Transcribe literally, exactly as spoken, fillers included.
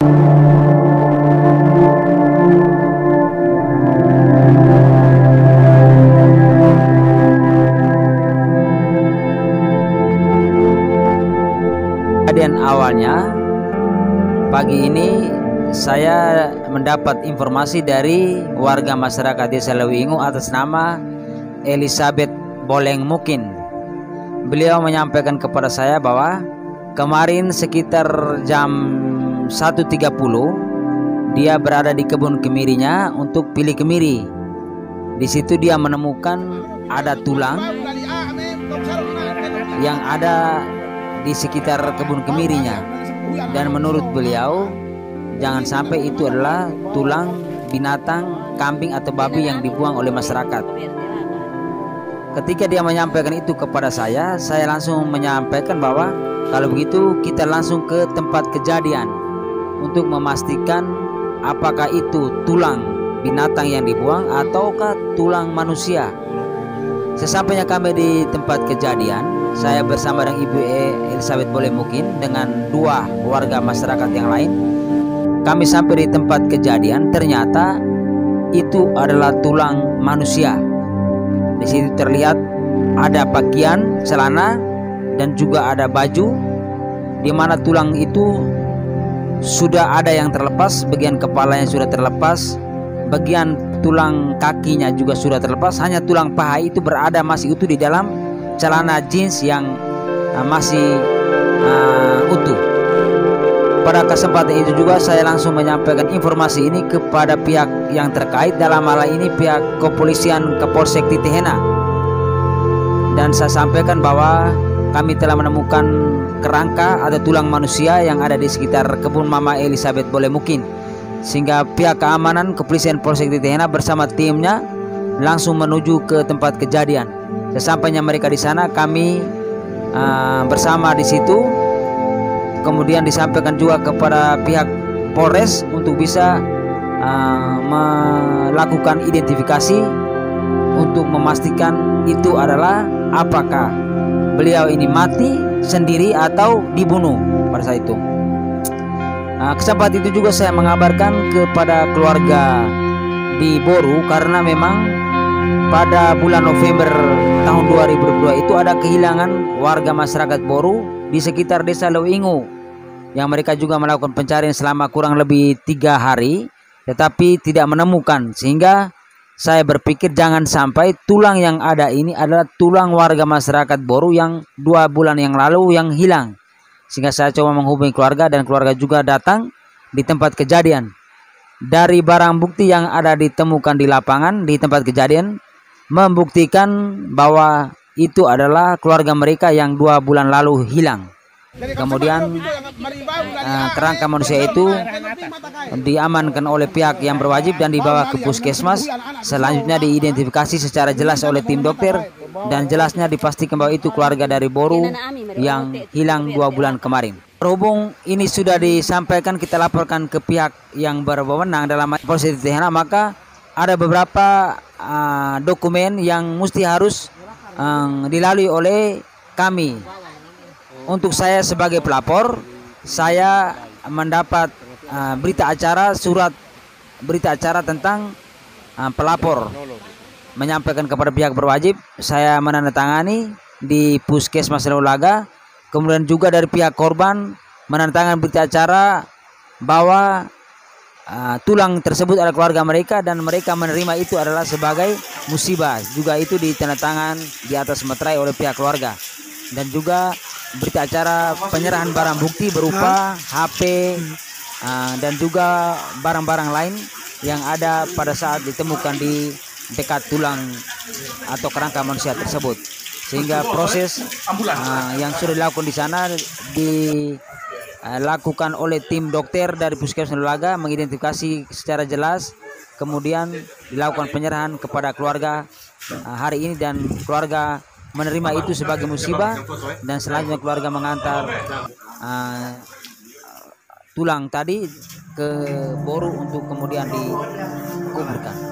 Kejadian awalnya pagi ini saya mendapat informasi dari warga masyarakat Desa Leuwingu atas nama Elizabeth Boleng Mukin. Beliau menyampaikan kepada saya bahwa kemarin sekitar jam satu tiga puluh dia berada di kebun kemirinya untuk pilih kemiri. Di situ dia menemukan ada tulang yang ada di sekitar kebun kemirinya, dan menurut beliau jangan sampai itu adalah tulang binatang kambing atau babi yang dibuang oleh masyarakat. Ketika dia menyampaikan itu kepada saya, saya langsung menyampaikan bahwa kalau begitu kita langsung ke tempat kejadian untuk memastikan apakah itu tulang binatang yang dibuang ataukah tulang manusia. Sesampainya kami di tempat kejadian, saya bersama dengan Ibu Elizabeth Boleng Mukin dengan dua warga masyarakat yang lain. Kami sampai di tempat kejadian, ternyata itu adalah tulang manusia. Di situ terlihat ada pakaian, celana, dan juga ada baju, di mana tulang itu sudah ada yang terlepas, bagian kepalanya sudah terlepas, bagian tulang kakinya juga sudah terlepas, hanya tulang paha itu berada masih utuh di dalam celana jeans yang uh, masih uh, utuh. Pada kesempatan itu juga saya langsung menyampaikan informasi ini kepada pihak yang terkait, dalam hal ini pihak kepolisian Kapolsek Titihena, dan saya sampaikan bahwa kami telah menemukan kerangka atau tulang manusia yang ada di sekitar kebun Mama Elizabeth Boleng Mukin, sehingga pihak keamanan kepolisian Polsek Titihena bersama timnya langsung menuju ke tempat kejadian. Sesampainya mereka di sana, kami uh, bersama di situ, kemudian disampaikan juga kepada pihak Polres untuk bisa uh, melakukan identifikasi untuk memastikan itu adalah apakah beliau ini mati sendiri atau dibunuh pada saat itu. Nah, kesempatan itu juga saya mengabarkan kepada keluarga di Boru, karena memang pada bulan November tahun dua ribu dua puluh dua itu ada kehilangan warga masyarakat Boru di sekitar Desa Leuwingu, yang mereka juga melakukan pencarian selama kurang lebih tiga hari tetapi tidak menemukan, sehingga saya berpikir jangan sampai tulang yang ada ini adalah tulang warga masyarakat Boru yang dua bulan yang lalu yang hilang. Sehingga saya coba menghubungi keluarga, dan keluarga juga datang di tempat kejadian. Dari barang bukti yang ada ditemukan di lapangan di tempat kejadian membuktikan bahwa itu adalah keluarga mereka yang dua bulan lalu hilang. Kemudian uh, kerangka manusia itu diamankan oleh pihak yang berwajib dan dibawa ke puskesmas. Selanjutnya diidentifikasi secara jelas oleh tim dokter, dan jelasnya dipastikan bahwa itu keluarga dari Boru yang hilang dua bulan kemarin. Berhubung ini sudah disampaikan, kita laporkan ke pihak yang berwenang dalam Polsek Titihena, maka ada beberapa uh, dokumen yang mesti harus uh, dilalui oleh kami. Untuk saya sebagai pelapor, saya mendapat uh, berita acara, surat berita acara tentang uh, pelapor menyampaikan kepada pihak berwajib. Saya menandatangani di Puskesmas Leulaga. Kemudian juga dari pihak korban menandatangani berita acara bahwa uh, tulang tersebut adalah keluarga mereka, dan mereka menerima itu adalah sebagai musibah. Juga itu ditandatangan di atas materai oleh pihak keluarga. Dan juga berita acara penyerahan barang bukti berupa H P uh, dan juga barang-barang lain yang ada pada saat ditemukan di dekat tulang atau kerangka manusia tersebut. Sehingga proses uh, yang sudah dilakukan di sana dilakukan oleh tim dokter dari Puskesmas Leulaga, mengidentifikasi secara jelas, kemudian dilakukan penyerahan kepada keluarga uh, hari ini, dan keluarga menerima itu sebagai musibah, dan selanjutnya keluarga mengantar uh, tulang tadi ke Boru untuk kemudian dikuburkan.